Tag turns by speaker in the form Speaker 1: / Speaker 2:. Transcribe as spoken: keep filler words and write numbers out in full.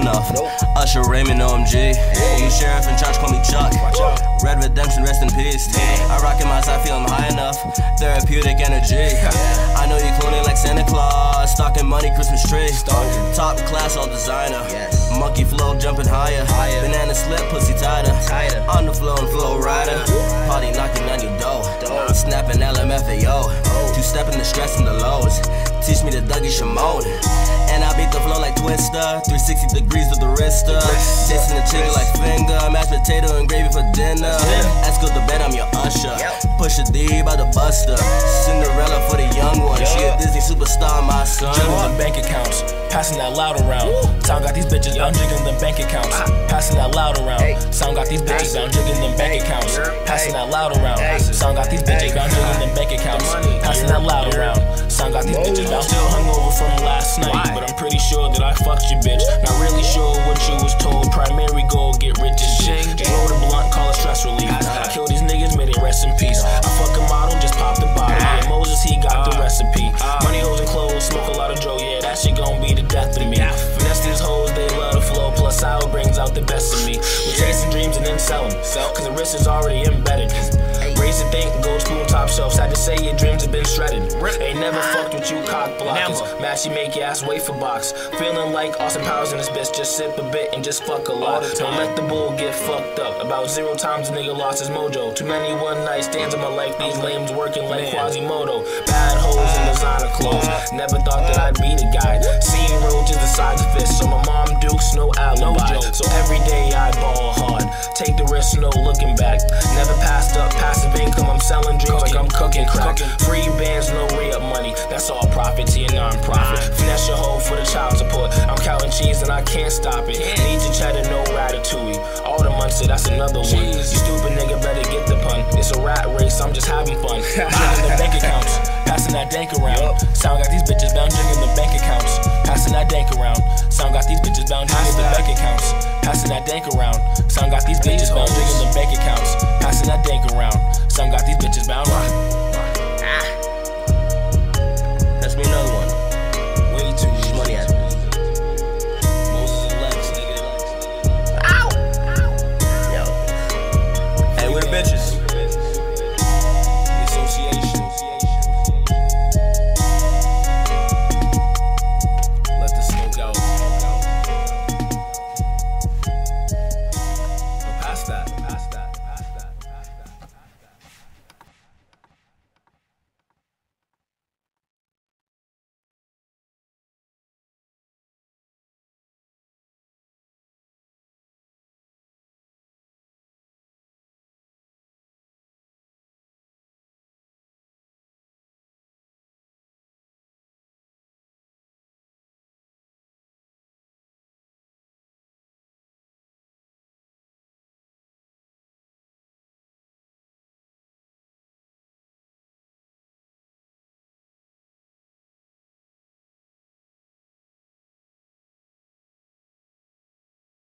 Speaker 1: enough. Usher Raymond O M G. New sheriff in charge, call me Chuck. Red Redemption, rest in peace. I rock in my side, feel I'm high enough. Therapeutic energy. I know you cloning like Santa Claus. Stocking money, Christmas tree. Top class, all designer. Monkey flow, jumping higher. Banana slip, pussy tighter. On the flow and flow rider. Party knocking on your door. Snapping L M F A O. Two stepping the stress and the lows. Teach me the Dougie Shimon. And I beat the flow like Twister. three sixty degrees with the wrister. Dissing the chicken like finger. Mashed potato and gravy for dinner. Esco the bed, I'm your usher. Push a D by the buster. Cinderella for the young one. She a Disney superstar, my son.
Speaker 2: Jiggling the bank accounts, passing that loud around. Sound got these bitches bound jiggling them bank accounts. Passing that loud around. Sound got these bitches bound jiggling them bank accounts. Passing that loud around. Sound got these bitches bound jiggling them bank accounts. Passing that loud around. Sound got these bitches bound. Still hungover from last night, but I'm pretty sure that I fucked your bitch. Not really sure what you was told. Primary goal, get rich as shit. Roll the blunt, call it stress relief. I kill these niggas, made it rest in peace. I fuck a model, just pop the bottle. Yeah, Moses, he got the recipe. Money, hoes, and clothes, smoke a lot of Joe. Yeah, that shit gon' be the death of me. Finesse these hoes, they love the flow. Plus, sour brings out the best of me. We chasing dreams and then sell them. Cause the risk is already embedded. Raise the think, gold spoon, top shelf. Sad to say your dreams have been shredded. Ain't never fucked with you cock blockers. Mashy make your ass wait for box. Feeling like Austin Powers in this bitch. Just sip a bit and just fuck a lot. Don't let the bull get fucked up. About zero times a nigga lost his mojo. Too many one night stands in my life. These lames working like Quasimodo. Bad hoes in designer clothes. Never thought that I'd be the guy. Seeing roaches the size of fists. So my mom dukes, no alibi. So every day I ball hard. Take the risk, no looking back. Never passed up passive income. I'm selling dreams like I'm cooking crack. Free bands, no re-up money. That's all profit to your non-profit. Finesse your hoe for the child support. I'm counting cheese and I can't stop it. Need your cheddar, no ratatouille. All the months, that's another one. You stupid nigga better get the pun. It's a rat race, I'm just having fun. Jiggling the bank accounts, passing that dank around. Sound got these bitches bound jiggling the bank accounts. Passing that dank around. Sound got these bitches bound jiggling the bank accounts. Passing that dank around. Sound got these bitches bound jiggling the bank accounts. Passing that dank around. Sound got these bitches bound.